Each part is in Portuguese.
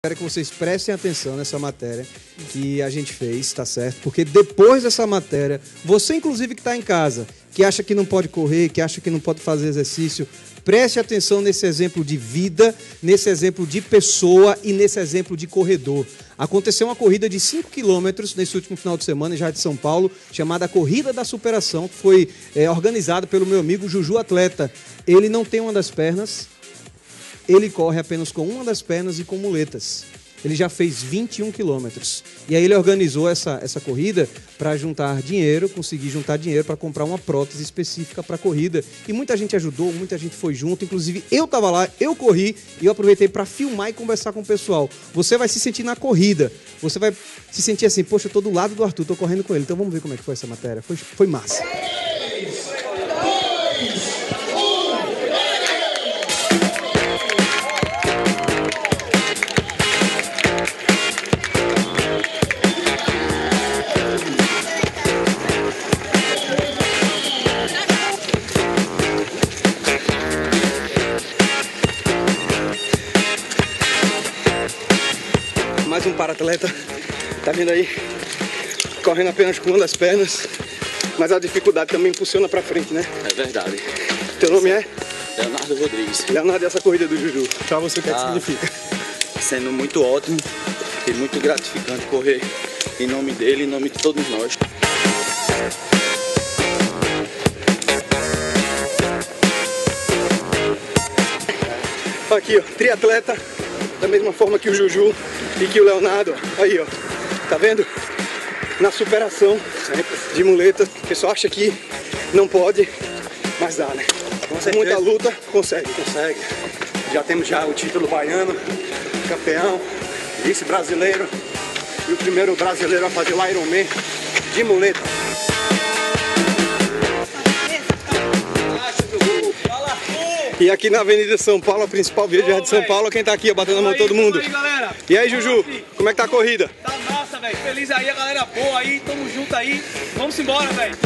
Quero que vocês prestem atenção nessa matéria que a gente fez, tá certo? Porque depois dessa matéria, você inclusive que está em casa, que acha que não pode correr, que acha que não pode fazer exercício, preste atenção nesse exemplo de vida, nesse exemplo de pessoa e nesse exemplo de corredor. Aconteceu uma corrida de 5 quilômetros nesse último final de semana, já de São Paulo, chamada Corrida da Superação, que foi organizada pelo meu amigo Juju Atleta. Ele não tem uma das pernas, ele corre apenas com uma das pernas e com muletas. Ele já fez 21 quilômetros. E aí ele organizou essa corrida para juntar dinheiro, conseguir juntar dinheiro para comprar uma prótese específica para a corrida. E muita gente ajudou, muita gente foi junto. Inclusive eu estava lá, eu corri e eu aproveitei para filmar e conversar com o pessoal. Você vai se sentir na corrida. Você vai se sentir assim, poxa, eu tô do lado do Arthur, tô correndo com ele. Então vamos ver como é que foi essa matéria. Foi massa. Mais um para-atleta, tá vendo aí, correndo apenas com uma das pernas, mas a dificuldade também impulsiona pra frente, né? É verdade. Teu nome é? Leonardo Rodrigues. Leonardo, essa corrida do Juju, pra você o que é que significa? Sendo muito ótimo e muito gratificante correr em nome dele e em nome de todos nós. Aqui, ó, triatleta, da mesma forma que o Juju e que o Leonardo, aí, ó, tá vendo? Na superação de muleta, o pessoal acha que não pode, mas dá, né? Com muita luta, consegue. Já temos o título baiano, campeão, vice-brasileiro e o primeiro brasileiro a fazer o Ironman de muleta. E aqui na Avenida São Paulo, a principal via de São Paulo, quem tá aqui, ó, batendo a mão de todo mundo. Aí, galera. E aí, Juju, como é que tá a corrida? Tá massa, velho. Feliz aí, a galera boa aí, tamo junto aí. Vamos embora, velho.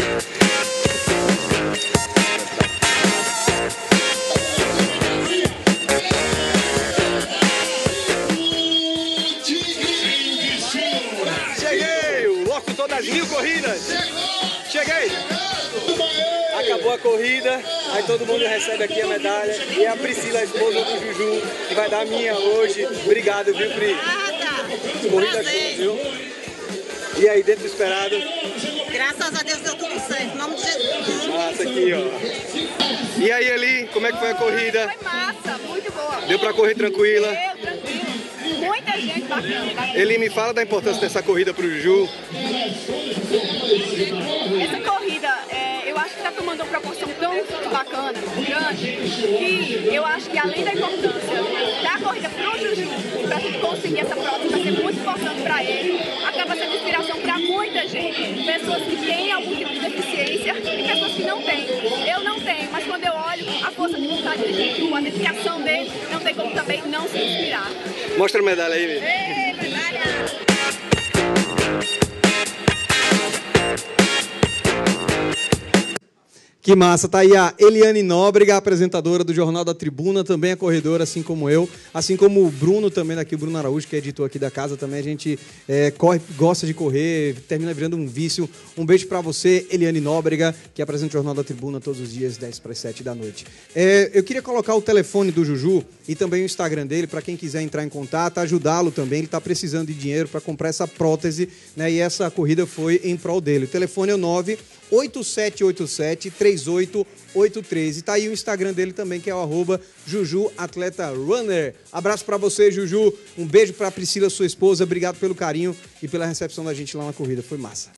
Cheguei, o locutor das 1000 corridas. Cheguei. Acabou a corrida, aí todo mundo recebe aqui a medalha. E é a Priscila, a esposa do Juju, que vai dar a minha hoje. Obrigado, viu, Pri? Corrida show, viu? E aí, dentro do esperado? Graças a Deus deu tudo certo, em nome de Jesus. Massa aqui, ó. E aí, Eli, como é que foi a corrida? Foi massa, muito boa. Deu pra correr tranquila? Deu, tranquilo. Muita gente bacana. Eli, me fala da importância dessa corrida pro Juju. Essa corrida, eu acho que está tomando uma proporção tão bacana, grande, que eu acho que além da importância da corrida pro Juju, para gente conseguir essa prótese, vai ser muito importante para ele. Acaba sendo inspiração para muita gente. Pessoas que têm algum tipo de deficiência e pessoas que não têm. Eu não tenho, mas quando eu olho a força de vontade do Juju, a dedicação dele, não tem como também não se inspirar. Mostra a medalha aí, Eli. Ei, medalha! Que massa, tá aí a Eliane Nóbrega, apresentadora do Jornal da Tribuna, também é corredora, assim como eu, assim como o Bruno também daqui, o Bruno Araújo, que é editor aqui da casa, também a gente corre, gosta de correr, termina virando um vício. Um beijo pra você, Eliane Nóbrega, que apresenta o Jornal da Tribuna todos os dias, 10 para as 7 da noite. Eu queria colocar o telefone do Juju e também o Instagram dele, para quem quiser entrar em contato, ajudá-lo também, ele tá precisando de dinheiro para comprar essa prótese, né? E essa corrida foi em prol dele. O telefone é o 98787-3883. E tá aí o Instagram dele também, que é o @JujuAtletaRunner. Abraço pra você, Juju. Um beijo pra Priscila, sua esposa. Obrigado pelo carinho e pela recepção da gente lá na corrida. Foi massa.